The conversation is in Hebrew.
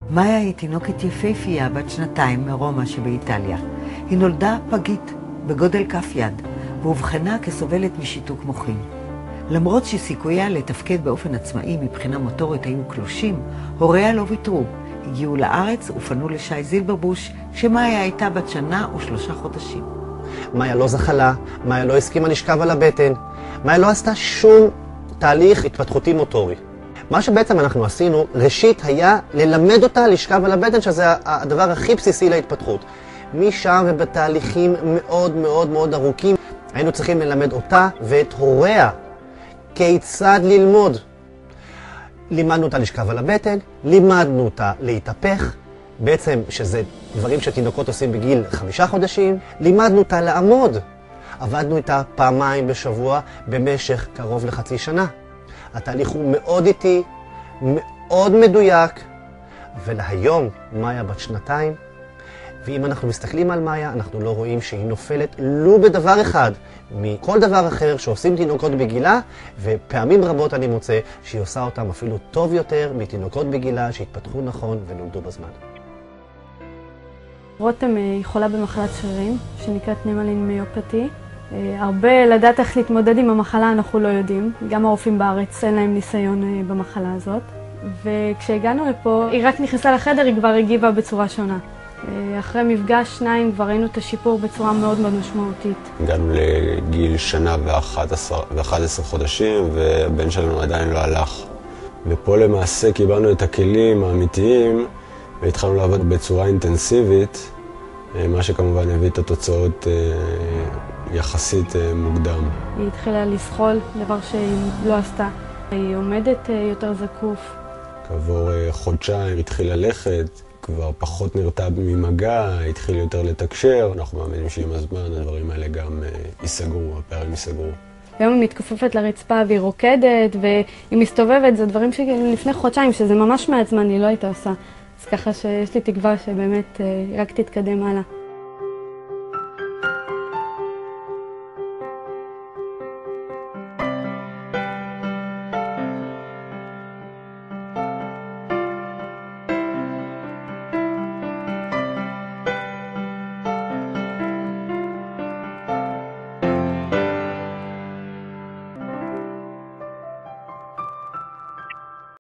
מאיה היא תינוקת יפהפייה בת 2 מרומא שבאיטליה. היא נולדה פגית בגודל כף יד, ואובחנה כסובלת משיתוק מוחין. למרות שסיכוייה לתפקד באופן עצמאי מבחינה מוטורית היו קלושים, הוריה לא ויתרו. הגיעו לארץ ופנו לשי זילברבוש, כשמאיה הייתה בת 1 שנה ו3 חודשים. מאיה לא זחלה, מאיה לא הסכימה לשכב על הבטן, מאיה לא עשתה שום תהליך התפתחותי מוטורי. מה שבעצם אנחנו עשינו, ראשית היה ללמד אותה לשכב על הבטן, שזה הדבר הכי בסיסי להתפתחות. משם ובתהליכים מאוד מאוד מאוד ארוכים, היינו צריכים ללמד אותה ואת הוריה כיצד ללמוד. לימדנו אותה לשכב על הבטן, לימדנו אותה להתהפך, בעצם שזה דברים שתינוקות עושים בגיל 5 חודשים, לימדנו אותה לעמוד. עבדנו איתה 2 בשבוע במשך קרוב לחצי שנה. התהליך הוא מאוד איטי, מאוד מדויק, ולהיום מאיה בת 2, ואם אנחנו מסתכלים על מאיה, אנחנו לא רואים שהיא נופלת לא בדבר אחד מכל דבר אחר שעושים תינוקות בגילה, ופעמים רבות אני מוצא שהיא עושה אותם אפילו טוב יותר מתינוקות בגילה שהתפתחו נכון ונולדו בזמן. רותם היא חולה במחלת שרירים שנקראת נמלין מיופתי. הרבה לדעת איך להתמודד עם המחלה אנחנו לא יודעים. גם הרופאים בארץ אין להם ניסיון במחלה הזאת. וכשהגענו לפה, היא רק נכנסה לחדר, היא כבר הגיבה בצורה שונה. אחרי מפגש 2 כבר ראינו את השיפור בצורה מאוד מאוד משמעותית. הגענו לגיל 1 ו11 חודשים והבן שלנו עדיין לא הלך. ופה למעשה קיבלנו את הכלים האמיתיים והתחלנו לעבוד בצורה אינטנסיבית, מה שכמובן הביא את התוצאות יחסית מוקדם. היא התחילה לסחול, דבר שהיא לא עשתה. היא עומדת יותר זקוף. כעבור חודשיים התחילה ללכת, כבר פחות נרתע ממגע, התחיל יותר לתקשר. אנחנו מאמינים שעם הזמן הדברים האלה גם ייסגרו, הפערים ייסגרו. היום היא מתכופפת לרצפה והיא רוקדת והיא מסתובבת, זה דברים שלפני חודשיים, שזה ממש מעט זמן, היא לא הייתה עושה. אז ככה שיש לי תקווה שבאמת רק תתקדם הלאה.